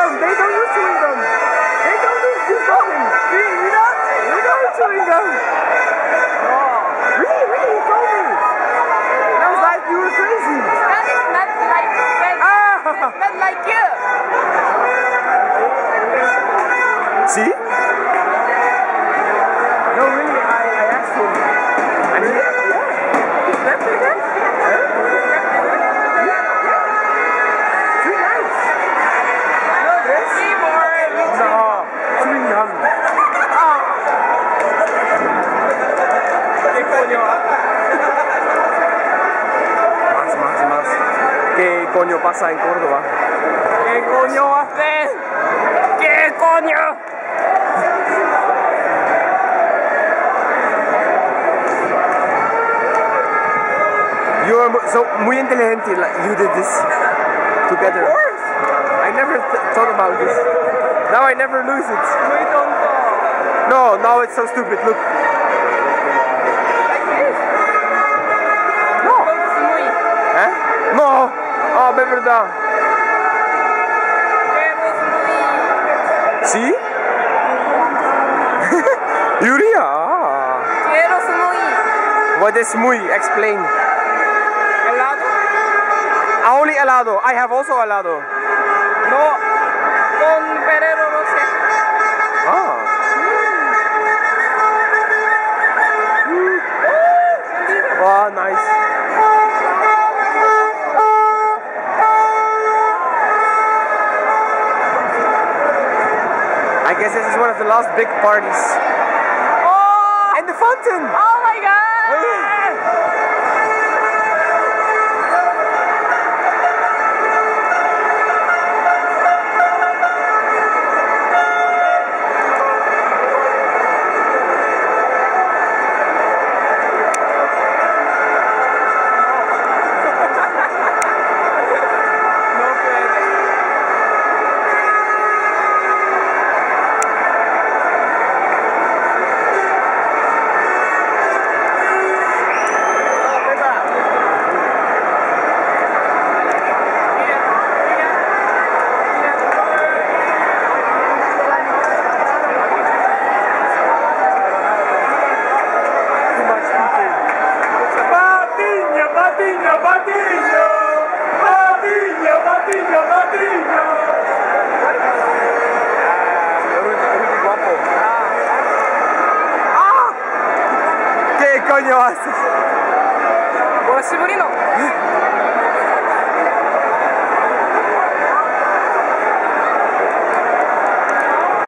gum. They don't use chewing gum. They don't use gum. We don't chewing gum. Oh. Really? You told me. I was like, you were crazy. That is not like that. That's not like you. See? No, really, I asked him. And he, he's left again? ¿Qué coño pasa en Córdoba? ¿Qué coño haces? ¿Qué coño? You are so muy inteligente. Like you did this together. Of course. I never thought about this. Now I never lose it. Muy tonto. No, now it's so stupid. Look. Like this. No. Focus muy. ¿Eh? No. Oh, de verdad. ¿Sí? Yuri? Ah. Quiero muy. What is muy? Explain. Helado. Only helado. I have also helado. No. Con Ferrero Rocher. Ah. Oh, nice. I guess this is one of the last big parties. Oh! And the fountain! Oh my god!